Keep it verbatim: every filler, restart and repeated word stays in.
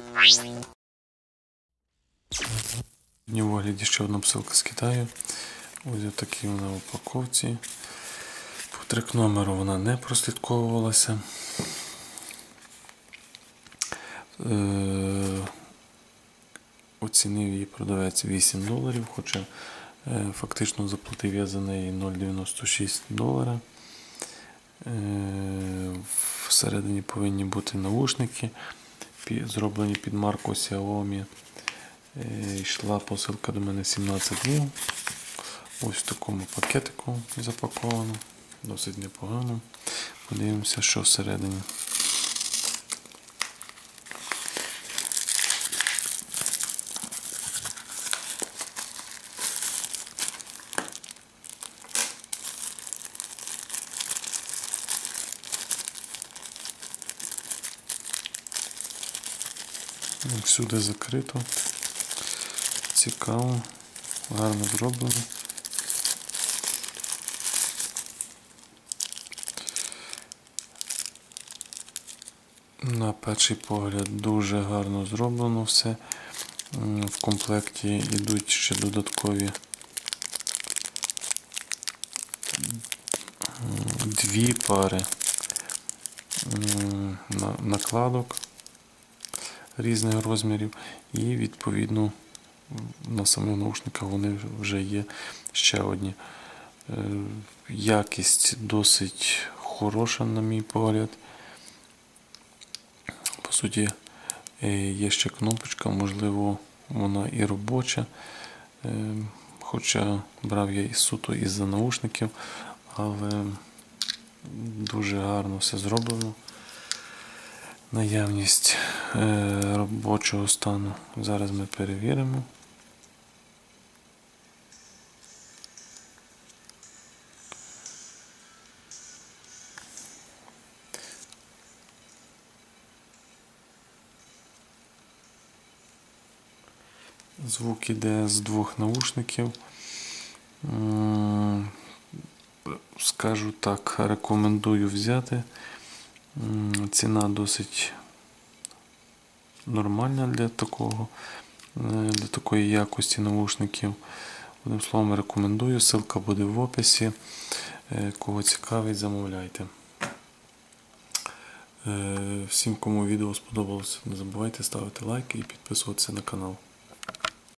В вигляді ще одна посилка з Китаю. Ось такі вона в упаковці. По трек номеру вона не прослідковувалася. Е, оцінив її продавець вісім доларів, хоча е, фактично заплатив я за неї нуль дев'яносто шість долара. Е, всередині повинні бути навушники, зроблені під марку Xiaomi. Е, йшла посилка до мене сімнадцять днів. Ось в такому пакетику запаковано, досить непогано. Подивимося, що всередині. Всюди закрито, цікаво, гарно зроблено. На перший погляд дуже гарно зроблено все. В комплекті йдуть ще додаткові дві пари накладок різних розмірів, і відповідно на самих наушниках вони вже є ще одні. Якість досить хороша, на мій погляд. По суті, є ще кнопочка, можливо, вона і робоча, хоча брав я і суто із-за наушників, але дуже гарно все зроблено. Наявність робочого стану зараз ми перевіримо. Звук іде з двох наушників. Скажу так, рекомендую взяти. Ціна досить нормальна для такого, для такої якості наушників. Одним словом, рекомендую. Ссылка буде в описі. Кого цікавить, замовляйте. Всім, кому відео сподобалося, не забувайте ставити лайки і підписуватися на канал.